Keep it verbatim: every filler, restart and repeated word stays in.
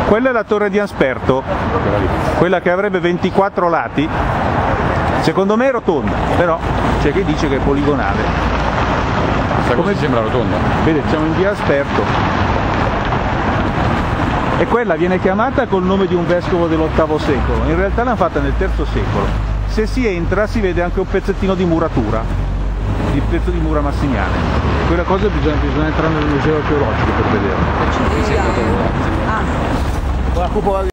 Quella è la torre di Asperto, quella che avrebbe ventiquattro lati. Secondo me è rotonda, però c'è chi dice che è poligonale. Come sembra rotonda? Vede, siamo in via Asperto. E quella viene chiamata col nome di un vescovo dell'ottavo secolo, in realtà l'hanno fatta nel terzo secolo. Se si entra si vede anche un pezzettino di muratura, il pezzo di mura massimiane. Quella cosa bisogna, bisogna entrare nel museo archeologico per vederla. Ah.